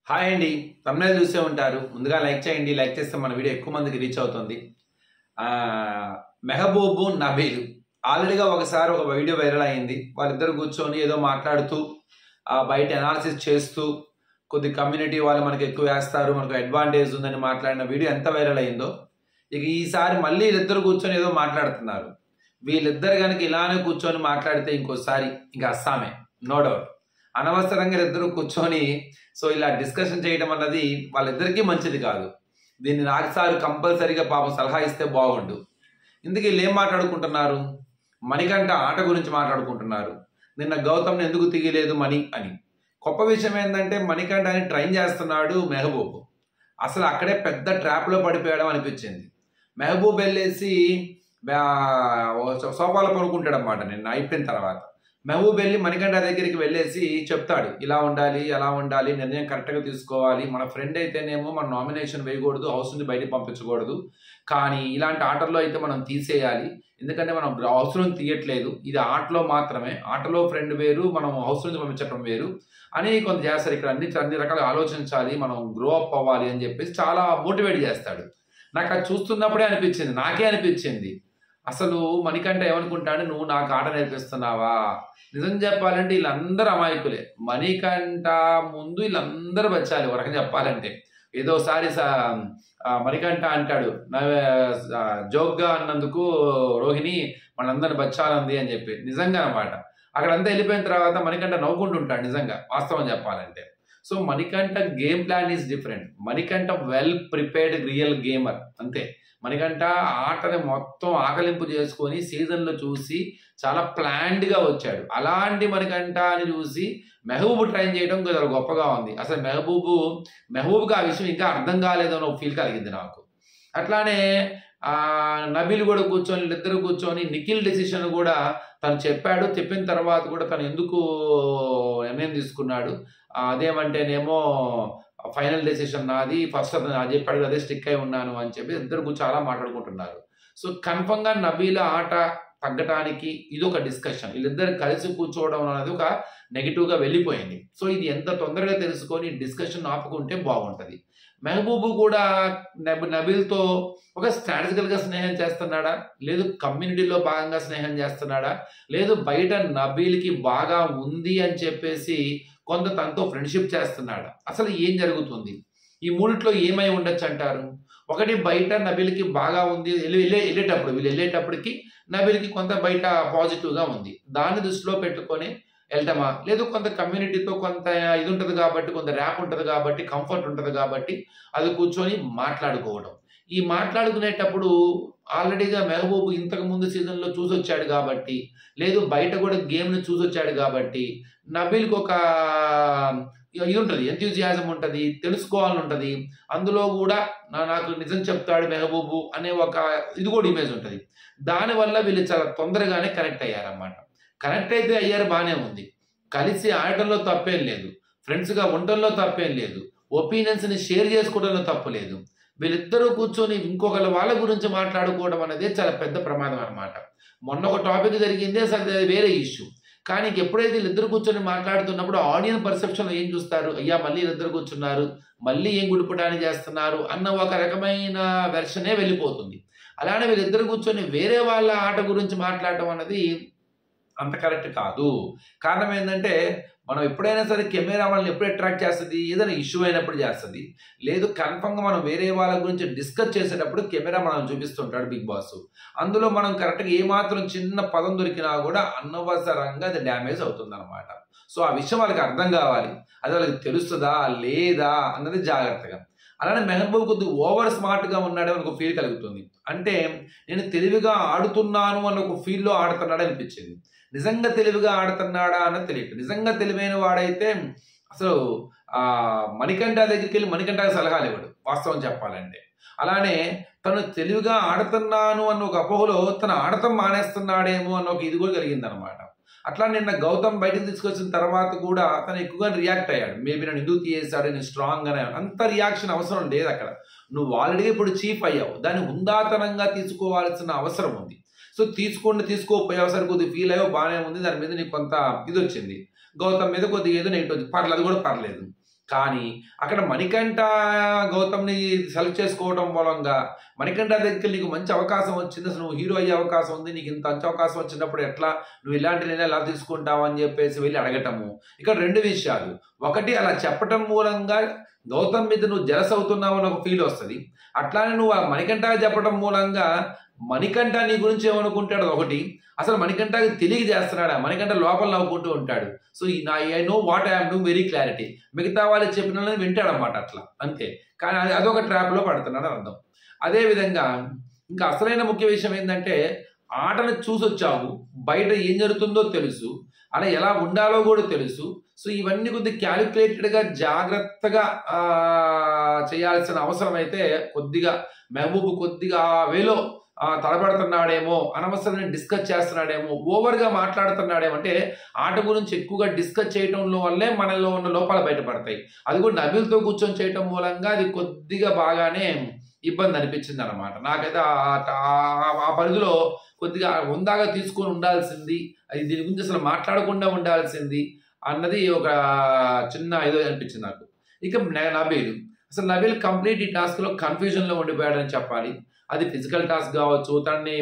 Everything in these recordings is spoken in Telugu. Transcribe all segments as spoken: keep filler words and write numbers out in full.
హాయ్ అండి, తమ్నైల్ చూసే ఉంటారు. ముందుగా లైక్ చేయండి. లైక్ చేస్తే మన వీడియో ఎక్కువ మందికి రీచ్ అవుతుంది. మెహబూబ్ నబీల్ ఆల్రెడీగా ఒకసారి ఒక వీడియో వైరల్ అయింది. వాళ్ళిద్దరు కూర్చొని ఏదో మాట్లాడుతూ బయట అనాలిసిస్ చేస్తూ కొద్ది కమ్యూనిటీ వాళ్ళు మనకు ఎక్కువ వేస్తారు, మనకు అడ్వాంటేజ్ ఉందని మాట్లాడిన వీడియో ఎంత వైరల్ అయిందో, ఇక ఈసారి మళ్ళీ వీళ్ళిద్దరు కూర్చొని ఏదో మాట్లాడుతున్నారు. వీళ్ళిద్దరు కనుక ఇలానే కూర్చొని మాట్లాడితే ఇంకోసారి ఇంకా అస్సామే, నో డౌట్. అనవసరంగా ఇద్దరు కూర్చొని సో ఇలా డిస్కషన్ చేయడం అన్నది వాళ్ళిద్దరికీ మంచిది కాదు. దీన్ని నాకు సార్ కంపల్సరీగా పాపం సలహా ఇస్తే బాగుండు. ఇందుకు వీళ్ళు ఏం మాట్లాడుకుంటున్నారు? మణికంఠ ఆట గురించి మాట్లాడుకుంటున్నారు. నిన్న గౌతమ్ని ఎందుకు తీయలేదు మణి అని. గొప్ప విషయం ఏంటంటే మణికంఠని ట్రైన్ చేస్తున్నాడు మెహబూబ్. అసలు అక్కడే పెద్ద ట్రాప్లో పడిపోయడం అనిపించింది. మెహబూబ్ వెళ్ళేసి సోఫాలో పడుకుంటాడు అన్నమాట. నిన్న అయిపోయిన తర్వాత మెహబూబ్ వెళ్ళి మణికంఠ దగ్గరికి వెళ్ళేసి చెప్తాడు, ఇలా ఉండాలి, అలా ఉండాలి, నిర్ణయం కరెక్ట్గా తీసుకోవాలి, మన ఫ్రెండ్ అయితేనేమో మన నామినేషన్ వేయకూడదు, హౌస్ నుంచి బయటకు పంపించకూడదు, కానీ ఇలాంటి ఆటల్లో అయితే మనం తీసేయాలి, ఎందుకంటే మనం హౌస్ నుంచి తీయట్లేదు, ఇది ఆటలో మాత్రమే, ఆటలో ఫ్రెండ్ వేరు, మనం హౌస్ నుంచి పంపించడం వేరు అని కొంత చేస్తారు. ఇక్కడ అన్ని అన్ని రకాలుగా ఆలోచించాలి, మనం గ్రో అప్ అవ్వాలి అని చెప్పేసి చాలా మోటివేట్ చేస్తాడు. నాకు అది చూస్తున్నప్పుడే అనిపించింది, నాకే అనిపించింది, అసలు మణికంఠ ఏమనుకుంటాడు, నువ్వు నాకు ఆట నేర్పిస్తున్నావా? నిజం చెప్పాలంటే వీళ్ళందరూ అమాయకులే. మణికంఠ ముందు వీళ్ళందరూ బచ్చాలి. ఒక రకంగా చెప్పాలంటే ఏదోసారి మణికంఠ అంటాడు, జోక్గా అన్నందుకు రోహిణి మనందరిని బచ్చాలంది అని చెప్పి. నిజంగా అన్నమాట. అక్కడంతా వెళ్ళిపోయిన తర్వాత మణికంఠ నవ్వుకుంటుంటాడు నిజంగా, వాస్తవం చెప్పాలంటే. So Manikanta game plan is different. Manikanta well prepared real gamer అంతే. మణికంఠ ఆటని మొత్తం ఆకలింపు చేసుకొని సీజన్లో చూసి చాలా ప్లాన్డ్గా వచ్చాడు. అలాంటి మణికంఠ అని చూసి మెహబూబ్ ట్రైన్ చేయడం చాలా గొప్పగా ఉంది. అసలు మెహబూబు మెహబూబ్కి ఆ విషయం ఇంకా అర్థం కాలేదని ఒక ఫీల్ కలిగింది నాకు. అట్లానే నబీల్ కూడా కూర్చొని వీళ్ళిద్దరు కూర్చొని నిఖిల్ డెసిషన్ కూడా తను చెప్పాడు. చెప్పిన తర్వాత కూడా తను ఎందుకు నిర్ణయం తీసుకున్నాడు, అదేమంటేనేమో ఫైనల్ డెసిషన్ నాది, ఫస్ట్ అతను అది చెప్పాడు అదే స్టిక్ అయి ఉన్నాను అని చెప్పి ఇద్దరు చాలా మాట్లాడుకుంటున్నారు. సో కన్ఫర్మ్గా నబీల్ ఆట తగ్గటానికి ఇది ఒక డిస్కషన్, వీళ్ళిద్దరు కలిసి కూర్చోవడం అనేది ఒక నెగిటివ్గా వెళ్ళిపోయింది. సో ఇది ఎంత తొందరగా తెలుసుకొని డిస్కషన్ ఆపుకుంటే బాగుంటుంది. మెహబూబ్ కూడా నబ్ నబీల్తో ఒక స్ట్రాటజికల్గా స్నేహం చేస్తున్నాడా, లేదు కమ్యూనిటీలో భాగంగా స్నేహం చేస్తున్నాడా, లేదు బయట నబీల్కి బాగా ఉంది అని చెప్పేసి కొంత తనతో ఫ్రెండ్షిప్ చేస్తున్నాడా, అసలు ఏం జరుగుతుంది? ఈ మూడిట్లో ఏమై ఉండొచ్చు అంటారు? ఒకటి, బయట నబీల్కి బాగా ఉంది, వెళ్ళి వెళ్ళేటప్పుడు వీళ్ళు వెళ్ళేటప్పటికి నబీల్కి కొంత బయట పాజిటివ్గా ఉంది, దాన్ని దృష్టిలో పెట్టుకొని వెళ్ళటమా, లేదు కొంత కమ్యూనిటీతో కొంత ఇది ఉంటుంది కాబట్టి, కొంత ర్యాప్ ఉంటుంది కాబట్టి, కంఫర్ట్ ఉంటుంది కాబట్టి అది కూర్చొని మాట్లాడుకోవడం. ఈ మాట్లాడుకునేటప్పుడు ఆల్రెడీగా మెహబూబ్ ఇంతకు ముందు సీజన్లో చూసి వచ్చాడు కాబట్టి, లేదు బయట కూడా గేమ్ని చూసి వచ్చాడు కాబట్టి నబీల్కి ఒక ఇది ఉంటుంది, ఎంతూజియాజం ఉంటుంది, తెలుసుకోవాలని ఉంటుంది. అందులో కూడా నాకు నిజం చెప్తాడు మెహబూబు అనే ఒక ఇది కూడా ఇమేజ్ ఉంటుంది. దానివల్ల వీళ్ళు చాలా తొందరగానే కనెక్ట్ అయ్యారన్నమాట. కనెక్ట్ అయితే అయ్యారు, బాగానే ఉంది. కలిసి ఆడటంలో తప్పేం లేదు, ఫ్రెండ్స్గా ఉండటంలో తప్పేం లేదు, ఒపీనియన్స్ని షేర్ చేసుకోవడంలో తప్పు లేదు. వీళ్ళిద్దరూ కూర్చొని ఇంకొకరి వాళ్ళ గురించి మాట్లాడుకోవడం అనేది చాలా పెద్ద ప్రమాదం అనమాట. మొన్న ఒక టాపిక్ జరిగింది, అసలు వేరే ఇష్యూ. కానీ ఎప్పుడైతే వీళ్ళిద్దరు కూర్చొని మాట్లాడుతున్నప్పుడు ఆడియన్స్ పర్సెప్షన్లో ఏం చూస్తారు, అయ్యా మళ్ళీ వీళ్ళిద్దరు కూర్చున్నారు, మళ్ళీ ఏం గుడిపటాన్ని చేస్తున్నారు అన్న ఒక రకమైన వెర్షనే వెళ్ళిపోతుంది. అలానే వీళ్ళిద్దరు కూర్చొని వేరే వాళ్ళ ఆట గురించి మాట్లాడటం అన్నది అంత కరెక్ట్ కాదు. కారణం ఏంటంటే మనం ఎప్పుడైనా సరే కెమెరా వాళ్ళని ఎప్పుడు అట్రాక్ట్ చేస్తుంది, ఏదైనా ఇష్యూ అయినప్పుడు చేస్తుంది, లేదు కన్ఫర్మ్గా మనం వేరే వాళ్ళ గురించి డిస్కస్ చేసేటప్పుడు కెమెరా మనం చూపిస్తుంటాడు బిగ్ బాస్. అందులో మనం కరెక్ట్గా ఏమాత్రం చిన్న పదం దొరికినా కూడా అనవసరంగా అది డ్యామేజ్ అవుతుంది అనమాట. సో ఆ విషయం వాళ్ళకి అర్థం కావాలి, అది వాళ్ళకి తెలుస్తుందా లేదా అన్నది జాగ్రత్తగా. అలానే మెహబూబ్ కొద్దిగా ఓవర్ స్మార్ట్గా ఉన్నాడే అని ఒక ఫీల్ కలుగుతుంది. అంటే నేను తెలివిగా ఆడుతున్నాను అన్న ఒక ఫీల్లో ఆడుతున్నాడు అనిపించింది. నిజంగా తెలివిగా ఆడుతున్నాడా అన్నది తెలియదు. నిజంగా తెలివైన వాడైతే అసలు ఆ మణికంఠ దగ్గరికి వెళ్ళి మణికంఠకి సలహాలు ఇవ్వడు, వాస్తవం చెప్పాలంటే. అలానే తను తెలివిగా ఆడుతున్నాను అన్న ఒక అపోహలో తను ఆడటం మానేస్తున్నాడేమో అన్న ఒక ఇది కూడా కలిగిందనమాట. అట్లా నిన్న గౌతమ్ బయటకు తీసుకొచ్చిన తర్వాత కూడా తను ఎక్కువగా రియాక్ట్ అయ్యాడు. మేబీ నన్ను ఎందుకు తీయేశాడు, నేను స్ట్రాంగ్ అనే అంత రియాక్షన్ అవసరం లేదు అక్కడ. నువ్వు ఆల్రెడీ ఇప్పుడు చీఫ్ అయ్యావు, దాన్ని హుందాతనంగా తీసుకోవాల్సిన అవసరం ఉంది. సో తీసుకోండి, తీసుకోపోయావు, సరే కొద్దిగా ఫీల్ అయ్యో బాగానే ఉంది, దాని మీద నీకు కొంత ఇది వచ్చింది, గౌతమ్ మీద కొద్దిగా ఏదో నెగిటివ్ వచ్చింది, పర్లేదు, అది కూడా పర్లేదు. కానీ అక్కడ మణికంఠ గౌతమ్ని సెలెక్ట్ చేసుకోవడం మూలంగా మణికంఠ దగ్గర నీకు మంచి అవకాశం వచ్చింది, అసలు నువ్వు హీరో అయ్యే అవకాశం ఉంది, నీకు ఇంత మంచి అవకాశం వచ్చినప్పుడు ఎట్లా నువ్వు ఇలాంటి నేను ఎలా తీసుకుంటావు అని చెప్పేసి వెళ్ళి అడగటము. ఇక్కడ రెండు విషయాలు, ఒకటి అలా చెప్పటం మూలంగా గౌతమ్ మీద నువ్వు జలస్ అవుతున్నావు అని ఒక ఫీల్ వస్తుంది. అట్లానే నువ్వు ఆ మణికంఠ చెప్పడం మూలంగా మణికంఠ నీ గురించి ఏమనుకుంటాడు ఒకటి, అసలు మణికంఠకి తెలియ చేస్తున్నాడా, మణికంఠ లోపల నవ్వుకుంటూ ఉంటాడు. So I know what I'm doing very clarity, మిగతా వాళ్ళు చెప్పిన వింటాడు అనమాట అట్లా అంతే. కానీ అది అదొక ట్రాప్లో పడుతున్నాడు అర్థం. అదేవిధంగా ఇంకా అసలైన ముఖ్య విషయం ఏంటంటే ఆటను చూసొచ్చావు, బయట ఏం జరుగుతుందో తెలుసు, అలా ఎలా ఉండాలో కూడా తెలుసు. సో ఇవన్నీ కొద్దిగా క్యాలిక్యులేటెడ్గా జాగ్రత్తగా చేయాల్సిన అవసరం అయితే కొద్దిగా మెహబూబ్ కొద్దిగా వేలో తలపడుతున్నాడేమో, అనవసరంగా డిస్కస్ చేస్తున్నాడేమో, ఓవర్గా మాట్లాడుతున్నాడేమో. అంటే ఆట గురించి ఎక్కువగా డిస్కస్ చేయటంలో వల్లే మనలో ఉన్న లోపాలు బయటపడతాయి. అది కూడా నబీల్తో కూర్చొని చేయటం మూలంగా అది కొద్దిగా బాగానే ఇబ్బంది అనిపించింది అనమాట నాకైతే. ఆ పరిధిలో కొద్దిగా ఉందాగా తీసుకొని ఉండాల్సింది, అది దీని గురించి అసలు మాట్లాడకుండా ఉండాల్సింది అన్నది ఒక చిన్న ఇదో అనిపించింది నాకు. ఇక నబీల్, అసలు నబీల్ కంప్లీట్ ఈ టాస్క్లో కన్ఫ్యూజన్లో ఉండిపోయాడని చెప్పాలి. అది ఫిజికల్ టాస్క్ కావచ్చు, తనని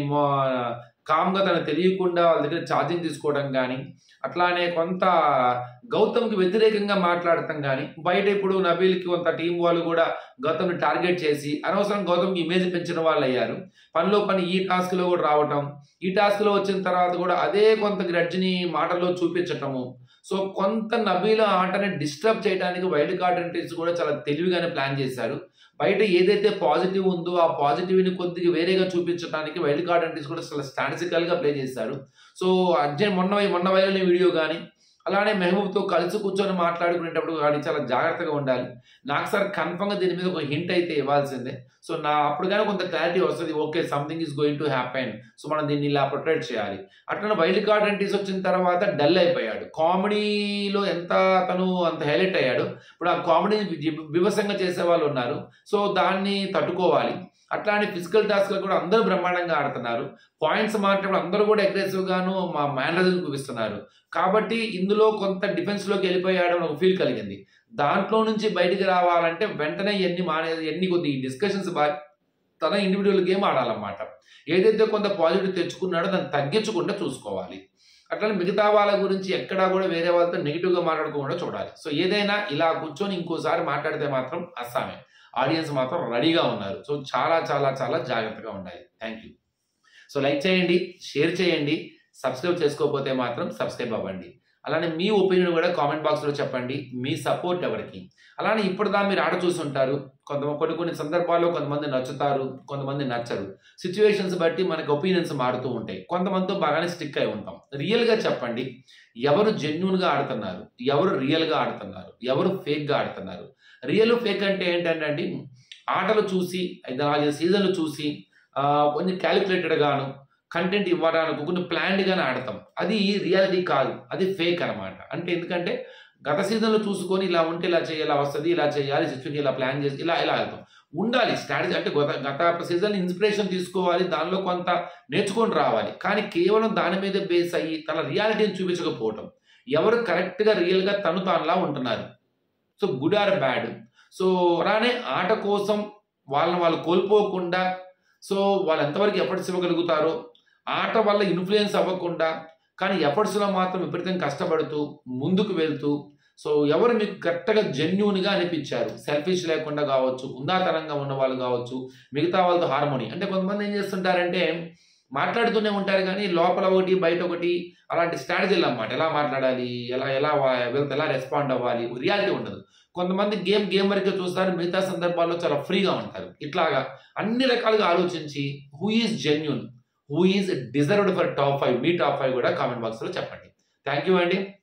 కామ్గా తనకు తెలియకుండా వాళ్ళ దగ్గర ఛార్జింగ్ తీసుకోవడం కానీ, అట్లానే కొంత గౌతమ్కి వ్యతిరేకంగా మాట్లాడటం కానీ, బయట ఇప్పుడు నబీల్కి కొంత టీం వాళ్ళు కూడా గౌతమ్ని టార్గెట్ చేసి అనవసరం గౌతమ్కి ఇమేజ్ పెంచిన వాళ్ళు అయ్యారు. పనిలో పని ఈ టాస్క్లో కూడా రావటం, ఈ టాస్క్లో వచ్చిన తర్వాత కూడా అదే కొంత గ్రడ్జ్ని మాటల్లో చూపించటము. సో కొంత నబీల్ ఆటని డిస్టర్బ్ చేయడానికి వైల్డ్ కార్డ్ ఎంట్రీస్ కూడా చాలా తెలివిగానే ప్లాన్ చేశారు. బయట ఏదైతే పాజిటివ్ ఉందో ఆ పాజిటివ్ని కొద్దిగా వేరేగా చూపించడానికి వైల్డ్ కార్డ్ ఎంట్రీస్ కూడా చాలా స్ట్రాటజికల్గా ప్లే చేశారు. సో అర్జెంట్ మొన్న మొన్న వైరల్ వీడియో కానీ, అలానే మెహబూబ్తో కలిసి కూర్చొని మాట్లాడుకునేటప్పుడు కానీ చాలా జాగ్రత్తగా ఉండాలి. నాకు సార్ కన్ఫర్మ్గా దీని మీద ఒక హింట్ అయితే ఇవ్వాల్సిందే. సో నా అప్పుడు కానీ కొంత క్లారిటీ వస్తుంది, okay something is going to happen, so మనం దీన్ని ఇలా ప్రొటెక్ట్ చేయాలి. అట్లా వైల్డ్ కార్డ్ ఎంట్రీస్ వచ్చిన తర్వాత డల్ అయిపోయాడు. కామెడీలో ఎంత తను అంత హైలైట్ అయ్యాడు, ఇప్పుడు ఆ కామెడీని వివసంగా చేసే వాళ్ళు ఉన్నారు. సో దాన్ని తట్టుకోవాలి. అట్లాంటి ఫిజికల్ టాస్క్లు కూడా అందరూ బ్రహ్మాండంగా ఆడుతున్నారు. పాయింట్స్ మాట్లాడడం అందరూ కూడా అగ్రెసివ్గాను మా మేనరిజం చూపిస్తున్నారు. కాబట్టి ఇందులో కొంత డిఫెన్స్లోకి వెళ్ళిపోయాడు ఒక ఫీల్ కలిగింది. దాంట్లో నుంచి బయటికి రావాలంటే వెంటనే ఎన్ని మానే ఎన్ని కొద్ది డిస్కషన్స్ బాగా తన ఇండివిజువల్ గేమ్ ఆడాలన్నమాట. ఏదైతే కొంత పాజిటివ్ తెచ్చుకున్నాడో దాన్ని తగ్గించకుండా చూసుకోవాలి. అట్లా మిగతా వాళ్ళ గురించి ఎక్కడా కూడా వేరే వాళ్ళతో నెగిటివ్గా మాట్లాడుకోకుండా చూడాలి. సో ఏదైనా ఇలా కూర్చొని ఇంకోసారి మాట్లాడితే మాత్రం అస్సామే, ఆడియన్స్ మాత్రం రెడీగా ఉన్నారు. సో చాలా చాలా చాలా జాగ్రత్తగా ఉండాలి. Thank you. సో లైక్ చేయండి, షేర్ చేయండి, సబ్స్క్రైబ్ చేసుకోకపోతే మాత్రం సబ్స్క్రైబ్ అవ్వండి. అలానే మీ ఒపీనియన్ కూడా కామెంట్ బాక్స్లో చెప్పండి, మీ సపోర్ట్ ఎవరికి. అలానే ఇప్పటిదా మీరు ఆట చూసుంటారు, కొంత కొన్ని కొన్ని సందర్భాల్లో కొంతమంది నచ్చుతారు, కొంతమంది నచ్చరు. సిచ్యువేషన్స్ బట్టి మనకి ఒపీనియన్స్ మారుతూ ఉంటాయి. కొంతమందితో బాగానే స్టిక్ అయి ఉంటాం. రియల్గా చెప్పండి, ఎవరు జెన్యూన్గా ఆడుతున్నారు, ఎవరు రియల్గా ఆడుతున్నారు, ఎవరు ఫేక్గా ఆడుతున్నారు. రియల్ ఫేక్ అంటే ఏంటంటే ఆటలు చూసి నాలుగైదు సీజన్లు చూసి కొంచెం క్యాలిక్యులేటెడ్గాను కంటెంట్ ఇవ్వడానికి కొన్ని ప్లాన్డ్గానే ఆడతాం. అది రియాలిటీ కాదు, అది ఫేక్ అనమాట. అంటే ఎందుకంటే గత సీజన్లో చూసుకొని ఇలా ఉంటే ఇలా చేయాలి, ఇలా వస్తుంది, ఇలా చేయాలి, సిచ్యువేషన్ ఇలా ప్లాన్ చేసి ఇలా ఇలా వెళ్తాం. ఉండాలి స్ట్రాటజీ. అంటే గత గత సీజన్ ఇన్స్పిరేషన్ తీసుకోవాలి, దానిలో కొంత నేర్చుకొని రావాలి. కానీ కేవలం దాని మీద బేస్ అయ్యి తన రియాలిటీని చూపించకపోవటం, ఎవరు కరెక్ట్గా రియల్గా తను తానులా ఉంటున్నారు. So good or bad. So రానే ఆట కోసం వాళ్ళని వాళ్ళు కోల్పోకుండా, సో వాళ్ళు ఎంతవరకు ఎఫర్ట్స్ ఇవ్వగలుగుతారో, ఆట వల్ల ఇన్ఫ్లుయెన్స్ అవ్వకుండా కానీ ఎఫర్ట్స్లో మాత్రం విపరీతంగా కష్టపడుతూ ముందుకు వెళ్తూ, సో ఎవరు మీకు కరెక్ట్గా జెన్యూన్గా అనిపించారు, సెల్ఫిష్ లేకుండా కావచ్చు, ఉందాతనంగా ఉన్న వాళ్ళు కావచ్చు, మిగతా వాళ్ళతో హార్మోనీ. అంటే కొంతమంది ఏం చేస్తుంటారంటే మాట్లాడుతూనే ఉంటారు కానీ లోపల ఒకటి బయట ఒకటి అలాంటి స్ట్రాటజీలు అన్నమాట. ఎలా మాట్లాడాలి, ఎలా ఎలా వెళ్తే ఎలా రెస్పాండ్ అవ్వాలి, రియాలిటీ ఉండదు. కొంతమంది గేమ్ గేమ్ వరకే చూస్తారు, మిగతా సందర్భాల్లో చాలా ఫ్రీగా ఉంటారు. ఇట్లాగా అన్ని రకాలుగా ఆలోచించి who is genuine, who is deserved for top five, మీ టాప్ ఫైవ్ కూడా కామెంట్ బాక్స్లో చెప్పండి. థ్యాంక్ యూ అండి.